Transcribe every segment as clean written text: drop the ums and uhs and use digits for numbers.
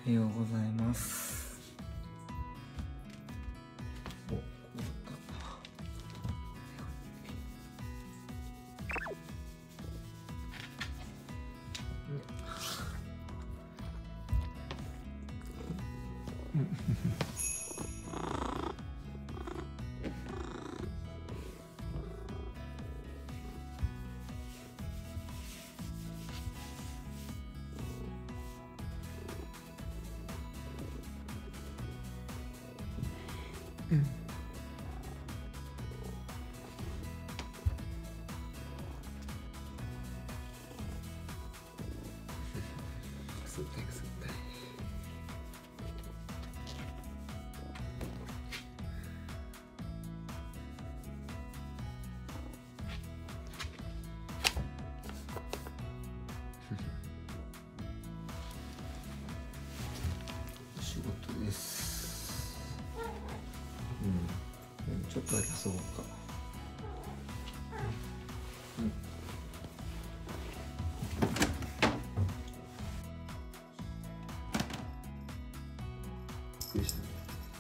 おはようございます。お、こうだった。くすったいくすったい。仕事です。ちょっとだけ遊ぼうか。びっくりしたね。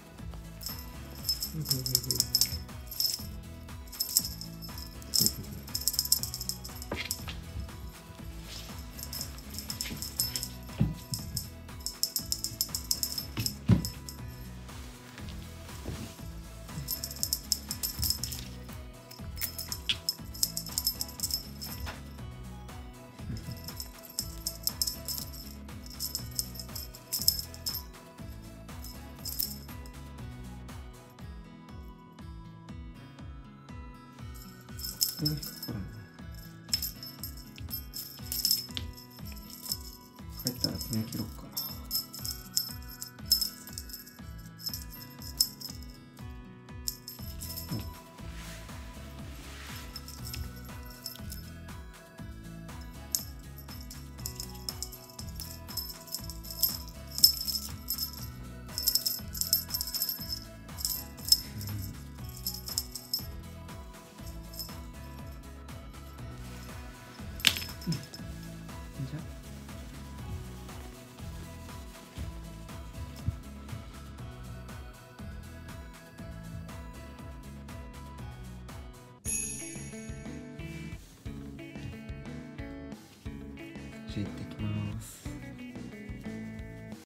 これが引っかからんね。帰ったら爪切ろっかな。じゃ行って